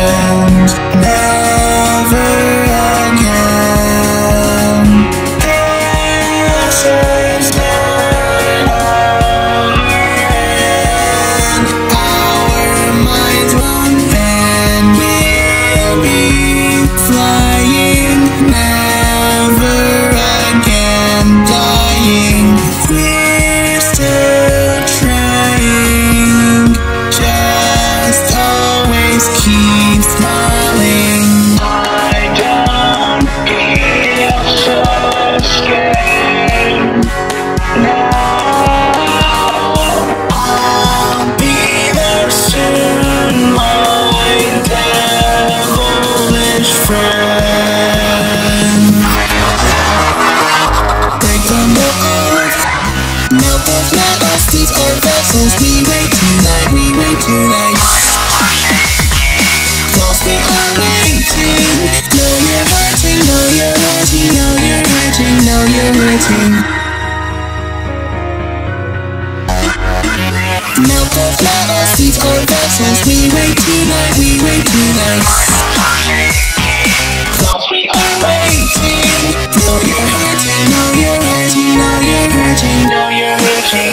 never again. Ashes burn and our minds won't bend. We'll be flying, never again dying. We're still trying, just always keep smiling. I don't feel so scared now. I'll be there soon, my devilish friend. Break the mold, melt the flat of these old vessels. We wait tonight, we wait tonight. Cause we are waiting. Know you're hurting, know you're hurting, know you're hurting, know you're hurting. Melt the flat of these old vessels. We wait tonight, we wait tonight. Cause we are waiting. Know you're hurting, know you're hurting, know you're hurting, know you're hurting.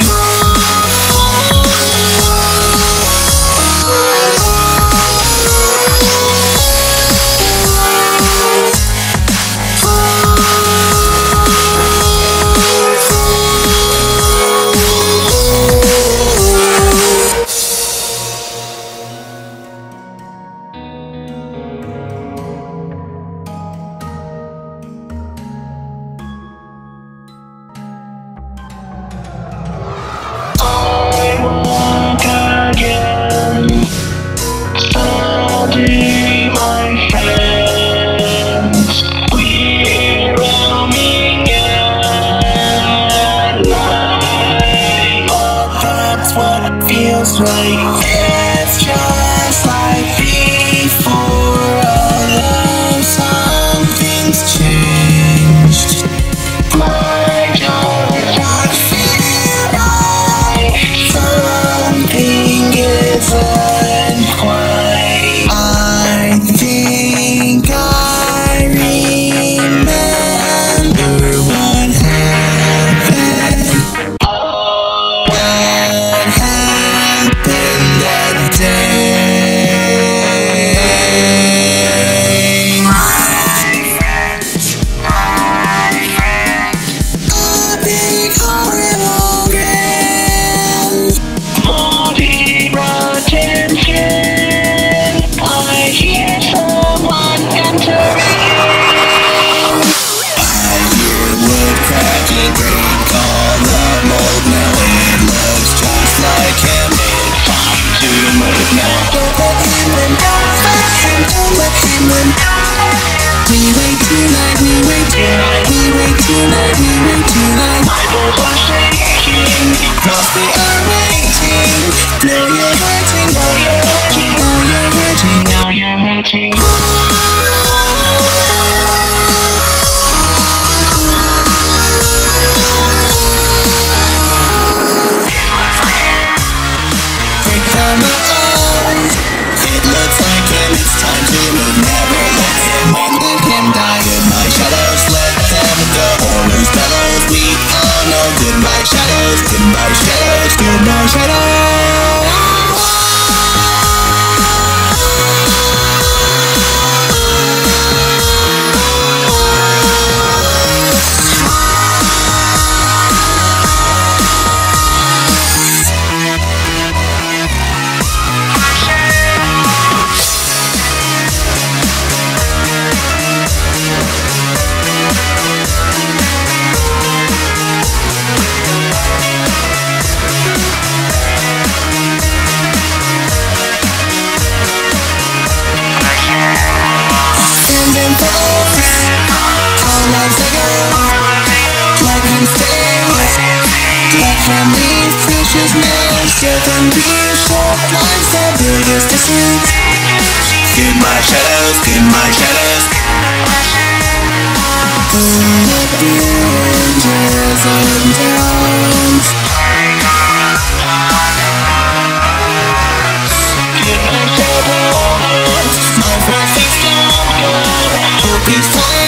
Feels right, it's just like before. Although something's changed, my don't feel like something isn't quite. I think I remember what happened. That day, a big horrible grand, moldy attention. I hear someone entering. I hear wood cracking, green call up mold. Now it looks just like him. To move now. Don't let him win. Don't let him. Don't let him win. We wait tonight. We wait tonight. We wait tonight. We wait tonight. My balls are shaking. Cause we are waiting. Now you're hurting. Now you're hurting. Now you're hurting. Now you're hurting. It looks like him, it's time to move. Never let him win, let him die. Goodbye shadows, let them go. Horrors bellows, we all know. Goodbye shadows, goodbye shadows, goodbye shadows. Goodbye shadows, goodbye shadows. My He's flying.